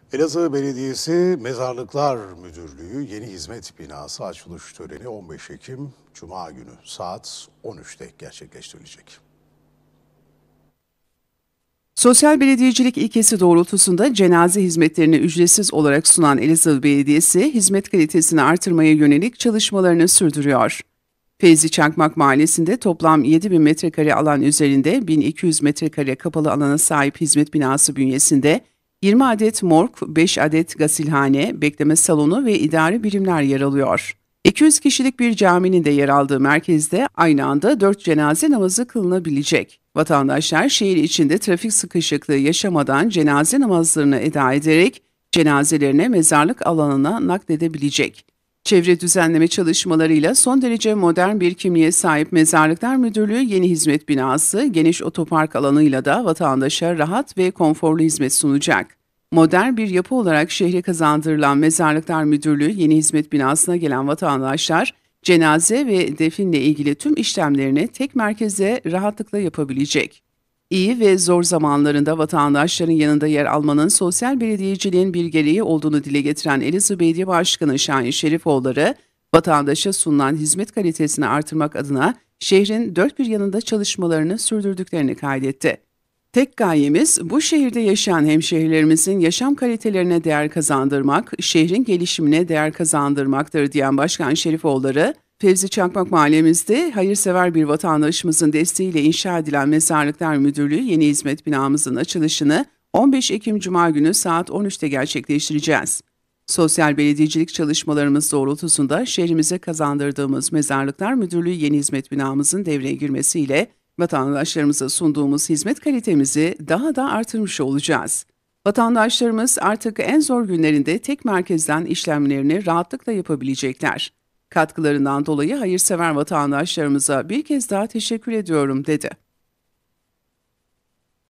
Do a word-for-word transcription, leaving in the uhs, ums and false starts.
Elazığ Belediyesi Mezarlıklar Müdürlüğü yeni hizmet binası açılış töreni on beş Ekim Cuma günü saat on üçte gerçekleştirilecek. Sosyal belediyecilik ilkesi doğrultusunda cenaze hizmetlerini ücretsiz olarak sunan Elazığ Belediyesi, hizmet kalitesini artırmaya yönelik çalışmalarını sürdürüyor. Feyzi Çakmak Mahallesi'nde toplam yedi bin metrekare alan üzerinde bin iki yüz metrekare kapalı alana sahip hizmet binası bünyesinde yirmi adet morg, beş adet gasilhane, bekleme salonu ve idari birimler yer alıyor. iki yüz kişilik bir caminin de yer aldığı merkezde aynı anda dört cenaze namazı kılınabilecek. Vatandaşlar şehir içinde trafik sıkışıklığı yaşamadan cenaze namazlarını eda ederek cenazelerine mezarlık alanına nakledebilecek. Çevre düzenleme çalışmalarıyla son derece modern bir kimliğe sahip Mezarlıklar Müdürlüğü yeni hizmet binası, geniş otopark alanıyla da vatandaşa rahat ve konforlu hizmet sunacak. Modern bir yapı olarak şehre kazandırılan Mezarlıklar Müdürlüğü yeni hizmet binasına gelen vatandaşlar, cenaze ve definle ilgili tüm işlemlerini tek merkeze rahatlıkla yapabilecek. İyi ve zor zamanlarında vatandaşların yanında yer almanın sosyal belediyeciliğin bir gereği olduğunu dile getiren Elazığ Belediye Başkanı Şahin Şerifoğulları, vatandaşa sunulan hizmet kalitesini artırmak adına şehrin dört bir yanında çalışmalarını sürdürdüklerini kaydetti. Tek gayemiz bu şehirde yaşayan hemşehrilerimizin yaşam kalitelerine değer kazandırmak, şehrin gelişimine değer kazandırmaktır diyen Başkan Şerifoğulları, Fevzi Çakmak Mahallemizde hayırsever bir vatandaşımızın desteğiyle inşa edilen Mezarlıklar Müdürlüğü yeni hizmet binamızın açılışını on beş Ekim Cuma günü saat on üçte gerçekleştireceğiz. Sosyal belediyecilik çalışmalarımız doğrultusunda şehrimize kazandırdığımız Mezarlıklar Müdürlüğü yeni hizmet binamızın devreye girmesiyle vatandaşlarımıza sunduğumuz hizmet kalitemizi daha da artırmış olacağız. Vatandaşlarımız artık en zor günlerinde tek merkezden işlemlerini rahatlıkla yapabilecekler. Katkılarından dolayı hayırsever vatandaşlarımıza bir kez daha teşekkür ediyorum dedi.